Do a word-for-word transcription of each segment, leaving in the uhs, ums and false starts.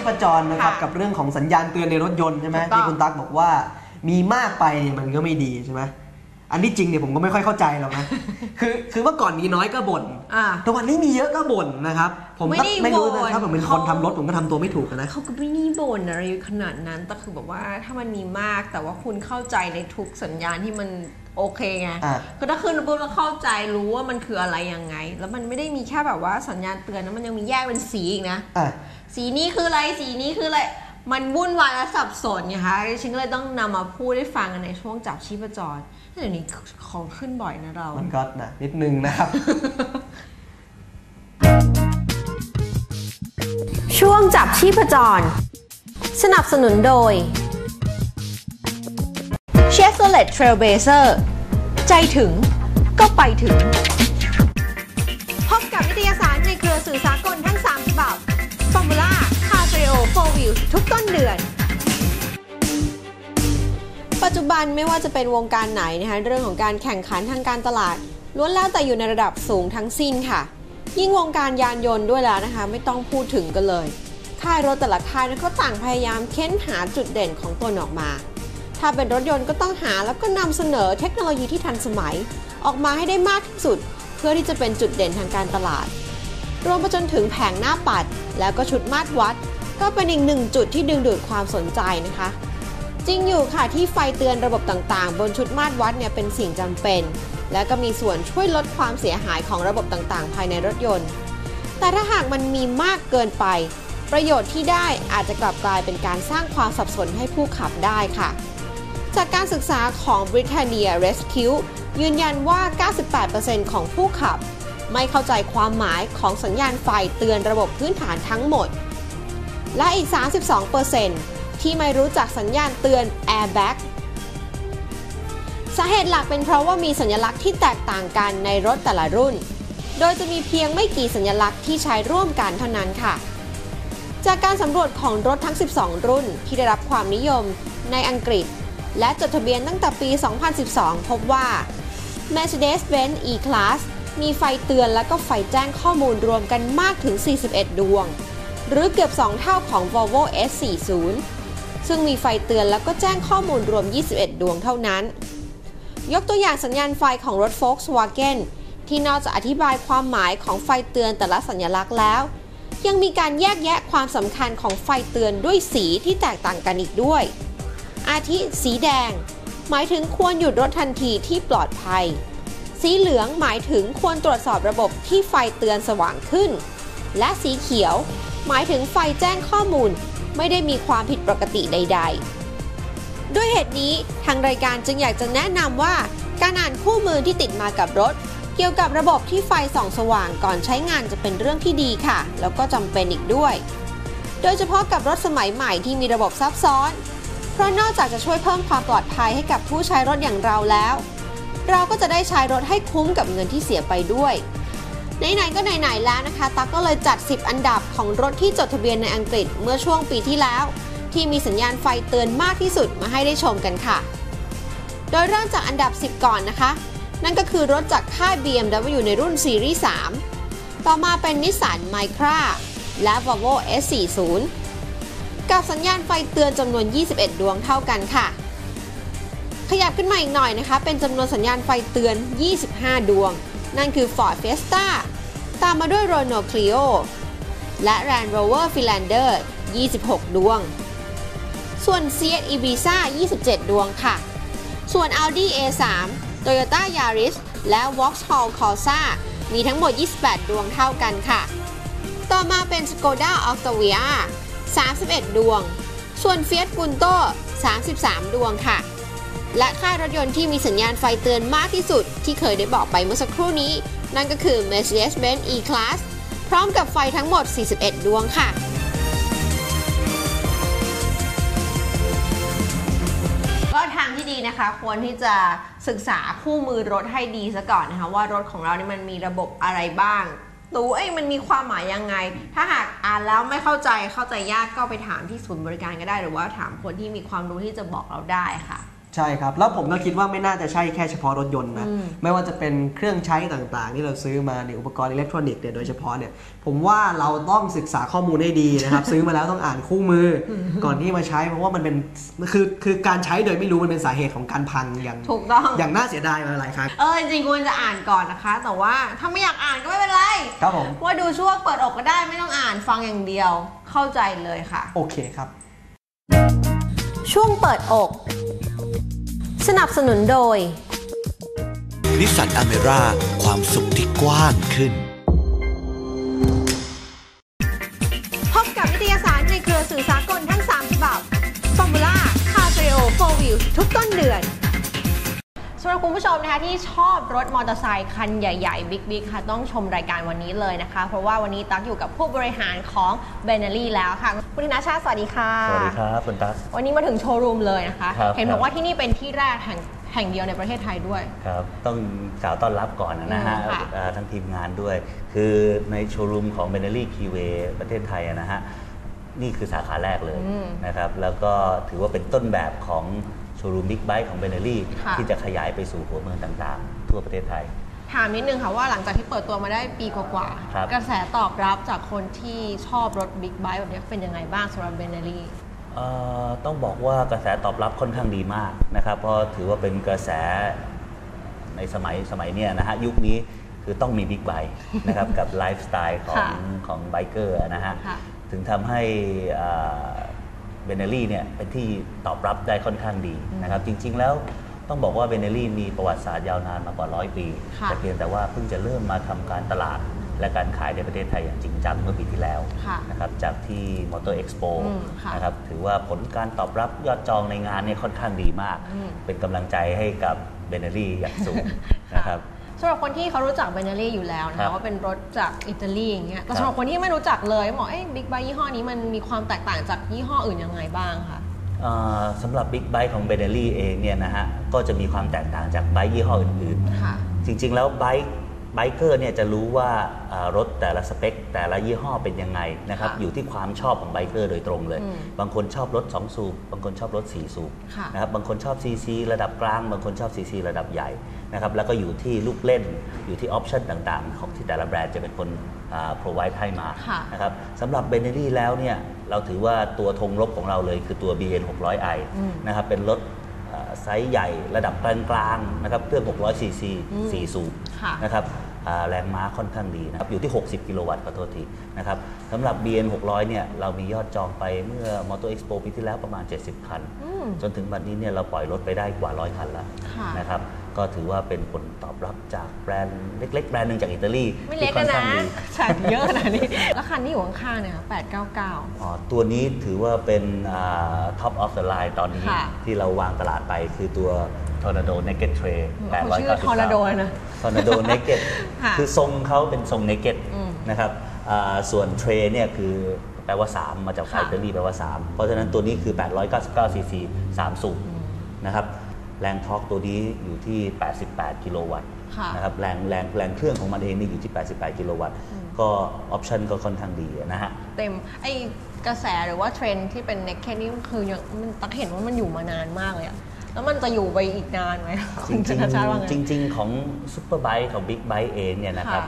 ชีพจรนะครับกับเรื่องของสัญญาณเตือนในรถยนต์ใช่ไหมที่คุณตั๊กบอกว่ามีมากไปเนี่ยมันก็ไม่ดีใช่ไหมอันที่จริงเนี่ยผมก็ไม่ค่อยเข้าใจหรอกนะคือคือเมื่อก่อนมีน้อยก็บ่นแต่วันนี้มีเยอะก็บ่นนะครับผมก็ไม่รู้นะถ้าผมเป็นคนทำรถผมก็ทำตัวไม่ถูกนะเขาก็ไม่ได้บ่นอะไรขนาดนั้นแต่คือแบบว่าถ้ามันมีมากแต่ว่าคุณเข้าใจในทุกสัญญาณที่มันโอเคไงก็ถ้าขึ้นปุ๊บแล้วเข้าใจรู้ว่ามันคืออะไรยังไงแล้วมันไม่ได้มีแค่แบบว่าสัญญาณเตือนนะมันยังมีแยกเป็นสีอีกนะสีนี้คืออะไรสีนี้คืออะไรมันวุ่นวายและสับสนไงคะฉันก็เลยต้องนำมาพูดให้ฟังกันในช่วงจับชีพจรเดี๋ยวนี้ของขึ้นบ่อยนะเรามันก็นะนิดนึงนะครับช่วงจับชีพจรสนับสนุนโดย Chevrolet Trailblazer ใจถึงก็ไปถึงพบกับนิตยสารในเครือสื่อสากลทั้งสามฉบับ Formula Carteo four Wheels ทุกต้นเดือนปัจจุบันไม่ว่าจะเป็นวงการไหนนะคะเรื่องของการแข่งขันทางการตลาดล้วนแล้วแต่อยู่ในระดับสูงทั้งสิ้นค่ะยิ่งวงการยานยนต์ด้วยแล้วนะคะไม่ต้องพูดถึงกันเลยค่ายรถแต่ละค่ายเขาต่างพยายามเค้นหาจุดเด่นของตนออกมาถ้าเป็นรถยนต์ก็ต้องหาแล้วก็นำเสนอเทคโนโลยีที่ทันสมัยออกมาให้ได้มากที่สุดเพื่อที่จะเป็นจุดเด่นทางการตลาดรวมไปจนถึงแผงหน้าปัดแล้วก็ชุดมาตรวัดก็เป็นอีกหนึ่งจุดที่ดึงดูดความสนใจนะคะจริงอยู่ค่ะที่ไฟเตือนระบบต่างๆบนชุดมาตรวัดเนี่ยเป็นสิ่งจำเป็นและก็มีส่วนช่วยลดความเสียหายของระบบต่างๆภายในรถยนต์แต่ถ้าหากมันมีมากเกินไปประโยชน์ที่ได้อาจจะกลับกลายเป็นการสร้างความสับสนให้ผู้ขับได้ค่ะจากการศึกษาของ Britannia Rescue ยืนยันว่า เก้าสิบแปดเปอร์เซ็นต์ ของผู้ขับไม่เข้าใจความหมายของสัญญาณไฟเตือนระบบพื้นฐานทั้งหมดและอีก สามสิบสองเปอร์เซ็นต์ที่ไม่รู้จักสัญญาณเตือน Airbag สาเหตุหลักเป็นเพราะว่ามีสัญลักษณ์ที่แตกต่างกันในรถแต่ละรุ่นโดยจะมีเพียงไม่กี่สัญลักษณ์ที่ใช้ร่วมกันเท่านั้นค่ะจากการสำรวจของรถทั้งสิบสองรุ่นที่ได้รับความนิยมในอังกฤษและจดทะเบียนตั้งแต่ปี สองพันสิบสอง พบว่า Mercedes-Benz E-Class มีไฟเตือนและก็ไฟแจ้งข้อมูลรวมกันมากถึงสี่สิบเอ็ดดวงหรือเกือบสองเท่าของ Volvo เอส สี่สิบซึ่งมีไฟเตือนแล้วก็แจ้งข้อมูลรวมยี่สิบเอ็ดดวงเท่านั้นยกตัวอย่างสัญญาณไฟของรถ Volkswagen ที่นอกจากอธิบายความหมายของไฟเตือนแต่ละสัญลักษณ์แล้วยังมีการแยกแยะความสำคัญของไฟเตือนด้วยสีที่แตกต่างกันอีกด้วยอาทิสีแดงหมายถึงควรหยุดรถทันทีที่ปลอดภัยสีเหลืองหมายถึงควรตรวจสอบระบบที่ไฟเตือนสว่างขึ้นและสีเขียวหมายถึงไฟแจ้งข้อมูลไม่ได้มีความผิดปกติใดๆด้วยเหตุนี้ทางรายการจึงอยากจะแนะนำว่าการอ่านคู่มือที่ติดมากับรถเกี่ยวกับระบบที่ไฟส่องสว่างก่อนใช้งานจะเป็นเรื่องที่ดีค่ะแล้วก็จำเป็นอีกด้วยโดยเฉพาะกับรถสมัยใหม่ที่มีระบบซับซ้อนเพราะนอกจากจะช่วยเพิ่มความปลอดภัยให้กับผู้ใช้รถอย่างเราแล้วเราก็จะได้ใช้รถให้คุ้มกับเงินที่เสียไปด้วยไหนๆก็ไหนๆแล้วนะคะตั๊กก็เลยจัดสิบอันดับของรถที่จดทะเบียนในอังกฤษเมื่อช่วงปีที่แล้วที่มีสัญญาณไฟเตือนมากที่สุดมาให้ได้ชมกันค่ะโดยเริ่มจากอันดับสิบก่อนนะคะนั่นก็คือรถจากค่าย บี เอ็ม ดับเบิลยู ในรุ่นซีรีส์สามต่อมาเป็น Nissan Micra และ Volvo เอส สี่สิบ กับสัญญาณไฟเตือนจำนวนยี่สิบเอ็ดดวงเท่ากันค่ะขยับขึ้นมาอีกหน่อยนะคะเป็นจำนวนสัญญาณไฟเตือนยี่สิบห้าดวงนั่นคือ Ford Fiesta ตามมาด้วย Renault Clio และ Land Rover Freelander ยี่สิบหกดวงส่วน Seat Ibiza ยี่สิบเจ็ดดวงค่ะส่วน Audi เอ สาม Toyota Yaris และ Vauxhall Corsa มีทั้งหมดยี่สิบแปดดวงเท่ากันค่ะต่อมาเป็น Skoda Octavia สามสิบเอ็ดดวงส่วน Fiat Punto สามสิบสามดวงค่ะและค่ายรถยนต์ที่มีสัญญาณไฟเตือนมากที่สุดที่เคยได้บอกไปเมื่อสักครู่นี้นั่นก็คือ Mercedes-Benz E-Class พร้อมกับไฟทั้งหมดสี่สิบเอ็ดดวงค่ะก็ทางที่ดีนะคะควรที่จะศึกษาคู่มือรถให้ดีซะก่อนนะคะว่ารถของเรานี่มันมีระบบอะไรบ้างตัวเอ้ยมันมีความหมายยังไงถ้าหากอ่านแล้วไม่เข้าใจเข้าใจยากก็ไปถามที่ศูนย์บริการก็ได้หรือว่าถามคนที่มีความรู้ที่จะบอกเราได้ค่ะใช่ครับแล้วผมก็คิดว่าไม่น่าจะใช่แค่เฉพาะรถยนต์นะไม่ว่าจะเป็นเครื่องใช้ต่างๆที่เราซื้อมาในอุปกรณ์อิเล็กทรอนิกส์เนี่ยโดยเฉพาะเนี่ยผมว่าเราต้องศึกษาข้อมูลให้ดีนะครับ ซื้อมาแล้วต้องอ่านคู่มือก่อนที่มาใช้เพราะว่ามันเป็นคือคือการใช้โดยไม่รู้มันเป็นสาเหตุของการพังอย่างถูกต้องอย่างน่าเสียดายมาหลายครั้งเออจริงๆควรจะอ่านก่อนนะคะแต่ว่าถ้าไม่อยากอ่านก็ไม่เป็นไรครับผมว่าดูช่วงเปิดอกก็ได้ไม่ต้องอ่านฟังอย่างเดียวเข้าใจเลยค่ะโอเคครับช่วงเปิดอกสนับสนุนโดยนิสสันอเมร่าความสุขที่กว้างขึ้นพบกับนิตยสารในเครือสื่อสากลทั้งสามฉบับ Formula Carteo four Wheels ทุกต้นเดือนสำหรับคุณผู้ชมนะคะที่ชอบรถมอเตอร์ไซค์คันใหญ่ๆบิ๊กๆค่ะต้องชมรายการวันนี้เลยนะคะเพราะว่าวันนี้ตั๊กอยู่กับผู้บริหารของ Benelli แล้วค่ะคุณธนชาติสวัสดีค่ะสวัสดีครับคุณตั๊กวันนี้มาถึงโชว์รูมเลยนะคะเห็นบอกว่าที่นี่เป็นที่แรกแห่งแห่งเดียวในประเทศไทยด้วยครับต้องกล่าวต้อนรับก่อนนะฮะทั้งทีมงานด้วยคือในโชว์รูมของ Benelli Keyway ประเทศไทยนะฮะนี่คือสาขาแรกเลยนะครับแล้วก็ถือว่าเป็นต้นแบบของโชว์รูมบิ๊กไบค์ของ Benelli ที่จะขยายไปสู่หัวเมืองต่างๆทั่วประเทศไทยถามนิดนึงค่ะว่าหลังจากที่เปิดตัวมาได้ปีกว่าๆกระแสตอบรับจากคนที่ชอบรถบิ๊กไบค์แบบนี้เป็นยังไงบ้างสำหรับ Benelli ต้องบอกว่ากระแสตอบรับค่อนข้างดีมากนะครับเพราะถือว่าเป็นกระแสในสมัยสมัยเนี้ยนะฮะยุคนี้คือต้องมีบิ๊กไบค์นะครับกับไลฟ์สไตล์ของของไบเกอร์นะฮะถึงทำให้เบเนลลี่เนี่ยเป็นที่ตอบรับได้ค่อนข้างดีนะครับจริงๆแล้วต้องบอกว่าเบเนลลี่มีประวัติศาสตร์ยาวนานมากว่าร้อยปีแต่เพียงแต่ว่าเพิ่งจะเริ่มมาทำการตลาดและการขายในประเทศไทยอย่างจริงจังเมื่อปีที่แล้วนะครับจากที่มอเตอร์เอ็กซ์โปนะครับถือว่าผลการตอบรับยอดจองในงานเนี่ยค่อนข้างดีมากเป็นกำลังใจให้กับเบเนลลี่อย่างสูงนะครับสำหรับคนที่เขารู้จักเบเนลลี่อยู่แล้วนะคะว่าเป็นรถจากอิตาลีอย่างเงี้ยแต่สำหรับคนที่ไม่รู้จักเลยบอกเอ้บิ๊กไบค์ยี่ห้อนี้มันมีความแตกต่างจากยี่ห้ออื่นยังไงบ้างคะสำหรับบิ๊กไบค์ของเบเนลลี่เองเนี่ยนะฮะก็จะมีความแตกต่างจากไบค์ยี่ห้ออื่นๆจริงๆแล้วไบค์ไบเกอร์เนี่ยจะรู้ว่ารถแต่ละสเปคแต่ละยี่ห้อเป็นยังไงนะครับอยู่ที่ความชอบของไบเกอร์โดยตรงเลยบางคนชอบรถสองสูบบางคนชอบรถสี่สูบนะครับบางคนชอบซีซีระดับกลางบางคนชอบซีซีระดับใหญ่นะครับแล้วก็อยู่ที่ลูกเล่นอยู่ที่ออปชั่นต่างๆของที่แต่ละแบรนด์จะเป็นคนโปรไวด์ให้มานะครับสำหรับเบเนลลี่แล้วเนี่ยเราถือว่าตัวธงรบของเราเลยคือตัว บี เอ็น หกร้อยไอ นะครับเป็นรถไซส์ใหญ่ระดับกลางๆนะครับเครื่องหกร้อยซีซีสี่สูบนะครับแรงม้าค่อนข้างดีนะครับอยู่ที่หกสิบกิโลวัตต์ขอโทษทีนะครับสำหรับ บี เอ็น หกร้อยเนี่ยเรามียอดจองไปเมื่อ Motor Expo ปีที่แล้วประมาณเจ็ดสิบคันจนถึงบัดนี้เนี่ยเราปล่อยรถไปได้กว่าร้อยคันแล้วนะครับก็ถือว่าเป็นผลตอบรับจากแบรนด์เล็กๆแบรนด์หนึ่งจากอิตาลีไม่เล็กนะใช่เยอะขนาดนี้แล้วคันที่อยู่ข้างๆเนี่ยแปดเก้าเก้าอ๋อตัวนี้ถือว่าเป็นท็อปออฟเดอะไลน์ตอนนี้ที่เราวางตลาดไปคือตัว Tornado Naked Trail แปดร้อยเก้าสิบเก้า Tornado นะ Tornado Naked คือทรงเขาเป็นทรง Naked นะครับส่วน Trail เนี่ยคือแปลว่าสามมาจากภาษาอิตาลีแปลว่าสามเพราะฉะนั้นตัวนี้คือแปดร้อยเก้าสิบเก้าซีซีสามสูบนะครับแรงทอร์กตัวนี้อยู่ที่แปดสิบแปดกิโลวัตต์นะครับแรงแรงแรงเครื่องของมันเองนี่อยู่ที่แปดสิบแปดกิโลวัตต์ก็ออปชั่นก็ค่อนข้างดีนะฮะเต็มไอ้กระแสหรือว่าเทรนด์ที่เป็น Naked นี่คือยังมันตักเห็นว่ามันอยู่มานานมากเลยอะแล้วมันจะอยู่ไปอีกนานไหมจริงจริงจริงของซุปเปอร์ไบค์ของบิ๊กไบค์เองเนี่ยนะครับ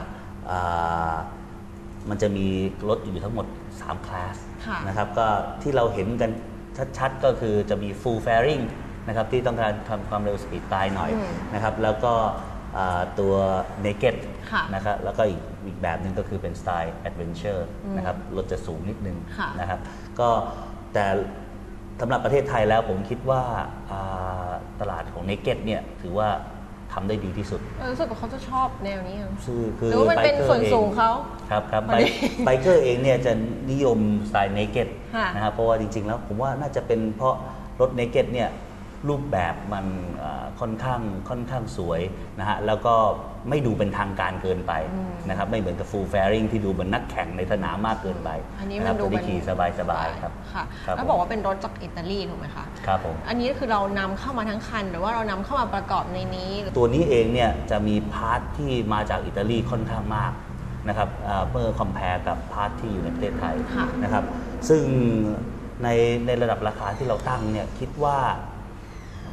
มันจะมีรถอยู่ทั้งหมดสามคลาสนะครับก็ที่เราเห็นกันชัดๆก็คือจะมี full fairing นะครับที่ต้องการทำความเร็วสปีดตายหน่อยนะครับแล้วก็ตัว Naked นะครับแล้วก็อีกอีกแบบหนึ่งก็คือเป็นสไตล์ Adventure นะครับรถจะสูงนิดนึงนะครับก็แต่สำหรับประเทศไทยแล้วผมคิดว่าตลาดของ Naked เนี่ยถือว่าทำได้ดีที่สุดรู้สึกว่าเขาจะชอบแนวนี้คือหรือว่ามันเป็นส่วนสูงเขาครับครับไบเกอร์เองเนี่ยจะนิยมสไตล์ Naked นะครับเพราะว่าจริงๆแล้วผมว่าน่าจะเป็นเพราะรถ Naked เนี่ยรูปแบบมันค่อนข้างค่อนข้างสวยนะฮะแล้วก็ไม่ดูเป็นทางการเกินไปนะครับไม่เหมือนกับ full fairing ที่ดูเหมือนนักแข่งในสนามมากเกินไปอันนี้มันดูเป็นขี่สบายๆครับค่ะแล้วบอกว่าเป็นรถจากอิตาลีถูกไหมคะครับผมอันนี้คือเรานำเข้ามาทั้งคันหรือว่าเรานำเข้ามาประกอบในนี้ตัวนี้เองเนี่ยจะมีพาร์ทที่มาจากอิตาลีค่อนข้างมากนะครับเมื่อคอมเพลกับพาร์ทที่อยู่ในประเทศไทยนะครับซึ่งในในระดับราคาที่เราตั้งเนี่ยคิดว่า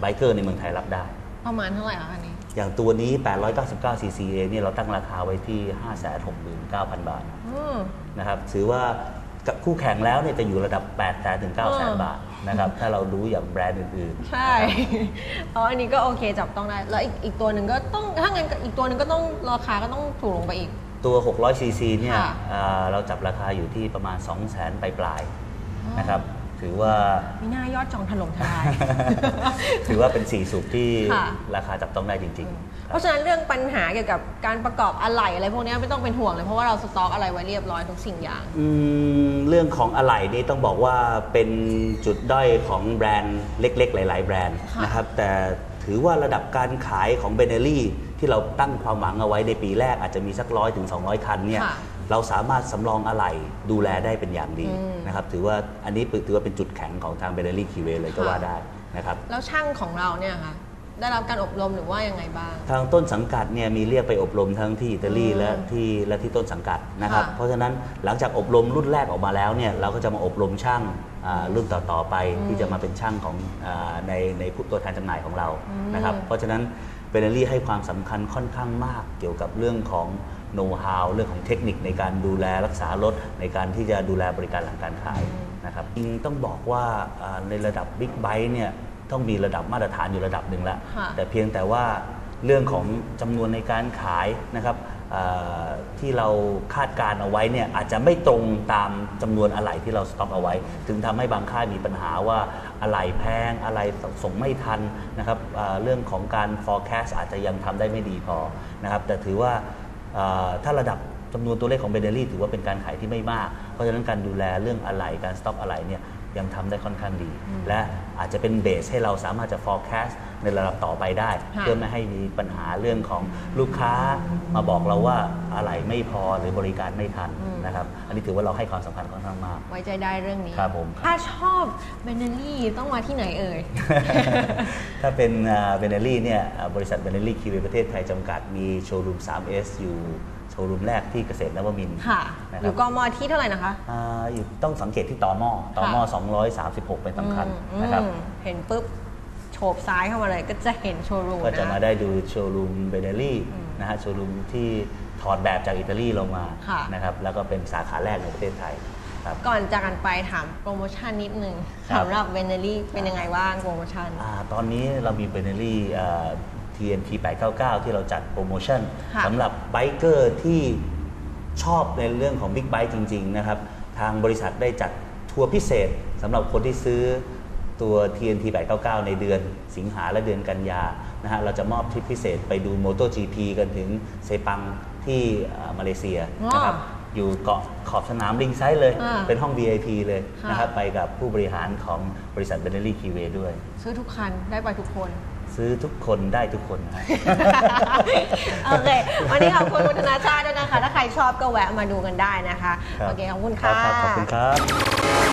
ไบเกอร์ในเมืองไทยรับได้ประมาณเท่าไหร่คะอันนี้อย่างตัวนี้แปดร้อยเก้าสิบเก้าซีซีเองเนี่ยเราตั้งราคาไว้ที่ ห้าแสนหกหมื่นเก้าพัน บาทนะครับถือว่ากับคู่แข่งแล้วเนี่ยจะอยู่ระดับ แปดแสนถึง เก้าแสน บาทนะครับถ้าเราดูอย่างแบรนด์อื่นๆใช่อ๋ออันนี้ก็โอเคจับต้องได้แล้วอีกอีกตัวหนึ่งก็ต้องถ้างั้นอีกตัวหนึ่งก็ต้องราคาก็ต้องถูกลงไปอีกตัวหกร้อยซีซีเนี่ยเราจับราคาอยู่ที่ประมาณ สองแสน ปลายๆนะครับถือว่ามีหน้ายอดจองถล่มทลายถือว่าเป็นสี่สูบที่ราคาจับต้องได้จริงๆเพราะฉะนั้นเรื่องปัญหาเกี่ยวกับการประกอบอะไหล่อะไรพวกนี้ไม่ต้องเป็นห่วงเลยเพราะว่าเราสต็อกอะไรไว้เรียบร้อยทุกสิ่งอย่างเรื่องของอะไหล่นี่ต้องบอกว่าเป็นจุดด้อยของแบรนด์เล็กๆหลายๆแบรนด์นะครับแต่ถือว่าระดับการขายของเบเนลลี่ที่เราตั้งความหวังเอาไว้ในปีแรกอาจจะมีสักร้อยถึงสองร้อยคันเนี่ยเราสามารถสำรองอะไหล่ดูแลได้เป็นอย่างดีนะครับถือว่าอันนี้ถือว่าเป็นจุดแข็งของทางเบเนลลี่คีเวเลยก็ว่าได้นะครับแล้วช่างของเราเนี่ยค่ะได้รับการอบรมหรือว่ายังไงบ้างทางต้นสังกัดเนี่ยมีเรียกไปอบรมทั้งที่อิตาลีและที่และที่ต้นสังกัดนะครับเพราะฉะนั้นหลังจากอบรมรุ่นแรกออกมาแล้วเนี่ยเราก็จะมาอบรมช่างรุ่นต่อๆไปที่จะมาเป็นช่างของในในผู้ตัวแทนจำหน่ายของเรานะครับเพราะฉะนั้นเบเนลลี่ให้ความสำคัญค่อนข้างมากเกี่ยวกับเรื่องของโน้ตฮาวเรื่องของเทคนิคในการดูแลรักษารถในการที่จะดูแลบริการหลังการขายนะครับจริงต้องบอกว่าในระดับบิ๊กไบค์เนี่ยต้องมีระดับมาตรฐานอยู่ระดับหนึ่งแล้วแต่เพียงแต่ว่าเรื่องของจำนวนในการขายนะครับที่เราคาดการเอาไว้เนี่ยอาจจะไม่ตรงตามจำนวนอะไหล่ที่เราสต็อกเอาไว้ถึงทำให้บางค่ายมีปัญหาว่าอะไหล่แพงอะไหล่ส่งไม่ทันนะครับเรื่องของการ forecast อาจจะยังทำได้ไม่ดีพอนะครับแต่ถือว่าถ้าระดับจำนวนตัวเลขของเบเนลลี่ถือว่าเป็นการขายที่ไม่มากเพราะฉะนั้นการดูแลเรื่องอะไหล่การสต็อกอะไหล่เนี่ยยังทำได้ค่อนข้างดีและอาจจะเป็นเบสให้เราสามารถจะ forecast ในระดับต่อไปได้เพื่อไม่ให้มีปัญหาเรื่องของลูกค้ามาบอกเราว่าอะไหล่ไม่พอหรือบริการไม่ทันนะครับอันนี้ถือว่าเราให้ความสำคัญค่อนข้างมากไว้ใจได้เรื่องนี้ครับผมถ้าชอบเบเนลลี่ต้องมาที่ไหนเอ่ยถ้าเป็นเบเนลลี่เนี่ยบริษัทเบเนลลี่คีเวประเทศไทยจำกัดมีโชว์รูม ทรี เอส อยู่โชว์รูมแรกที่เกษตรนวมินทร์ค่ะอยู่กม.ที่เท่าไหร่นะคะอ่าอยู่ต้องสังเกตที่ตม.ตม.สองร้อยสามสิบหกเป็นสำคัญนะครับเห็นปุ๊บโฉบซ้ายเข้ามาเลยก็จะเห็นโชว์รูมก็จะมาได้ดูโชว์รูมเบเนลลี่นะฮะโชว์รูมที่ถอดแบบจากอิตาลีลงมานะครับแล้วก็เป็นสาขาแรกในประเทศไทยครับก่อนจากกันไปถามโปรโมชั่นนิดนึงสำหรับเบเนลลี่เป็นยังไงบ้างโปรโมชั่นอ่าตอนนี้เรามีเบเนลลี่ที เอ็น ที แปดเก้าเก้าที่เราจัดโปรโมชั่นสำหรับไบเกอร์ที่ชอบในเรื่องของบิ๊กไบค์จริงๆนะครับทางบริษัทได้จัดทัวร์พิเศษสำหรับคนที่ซื้อตัว ที เอ็น ที แปดเก้าเก้าในเดือนสิงหาและเดือนกันยานะฮะเราจะมอบทริปพิเศษไปดู MotoGP กันถึงเซปังที่มาเลเซียนะครับอยู่เกาะขอบสนามริงไซด์เลยเป็นห้อง วี ไอ พี เลยนะครับไปกับผู้บริหารของบริษัทเบเนลลี่คีเวด้วยซื้อทุกคันได้ไปทุกคนซื้อทุกคนได้ทุกคนนะโอเควันนี้ขอบคุณคุณธนาชาติด้วยนะคะถ้าใครชอบก็แวะมาดูกันได้นะคะโอเคขอบคุณค่ะขอบคุณครับ